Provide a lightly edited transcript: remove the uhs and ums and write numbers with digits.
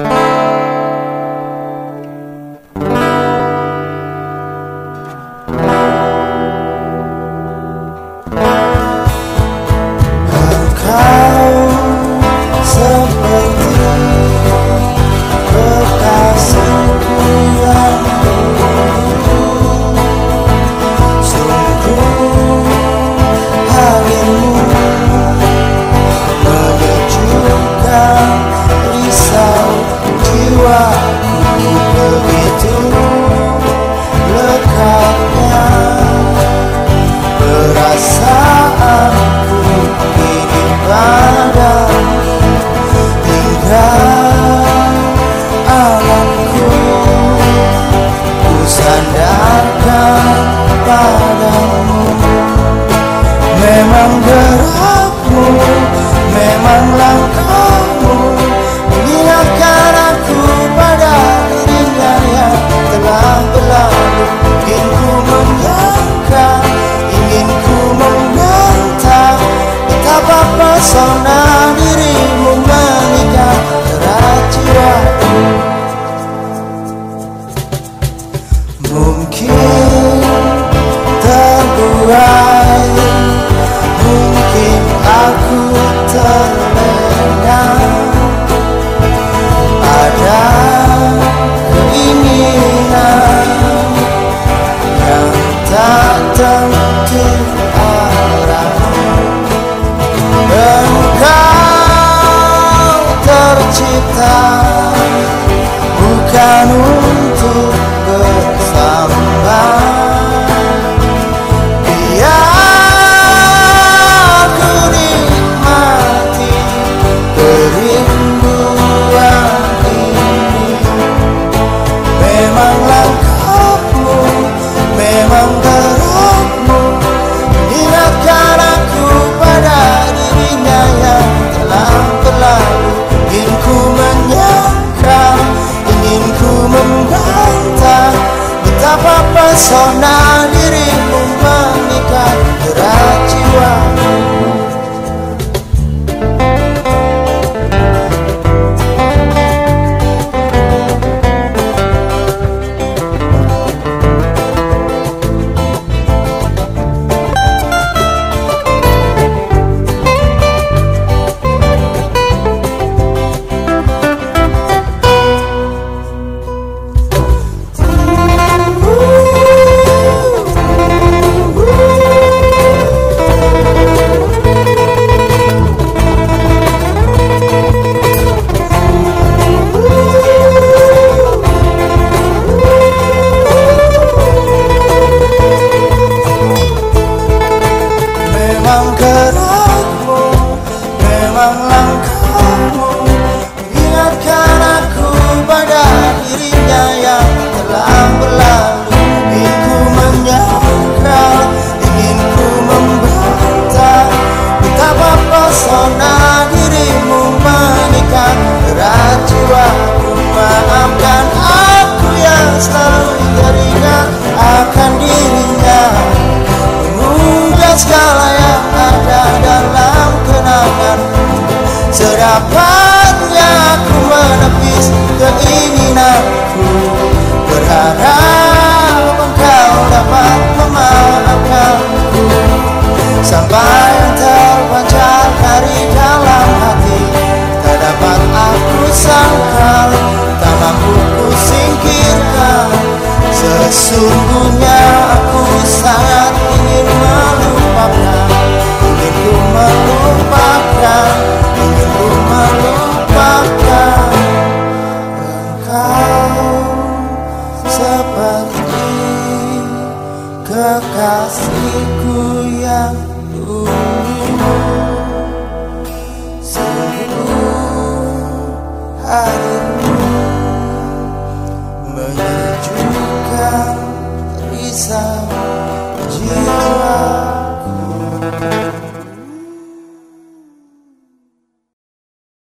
Memang gerakmu, memang langkahmu mengingatkan aku pada dirinya yang telah berlalu. Ingin ku menyangka, ingin ku menentang betapa pesona dirimu mengikat erat jiwaku. Mungkin terbuai, mungkin aku terlena, ada keinginan yang tak tentu arah. Engkau tercipta bukan untuk bersama. Pesona dirimu mengikat erat jiwaku. Memang gerakmu, memang langkahmu mengingatkan aku pada dirinya yang telah berlalu. Ingin ku menyangkal, ingin ku membantah betapa pesona dirimu mengikat erat jiwaku. Maafkan aku yang selalu teringat akan dirinya, mengunggah segala yang ada dalam kenanganmu. Sedapatnya aku menepis keinginanku, berharap engkau dapat memaafkanku. Sampai terpancar dari dalam hati, tak dapat aku sangkal, tak mampu ku singkirkan. Sesungguhnya aku sangat ingin melupakan, ingin ku melupakan, ingin ku melupakan engkau seperti kekasihku yang dulu. Sungguh hadirmu menyejukkan risau.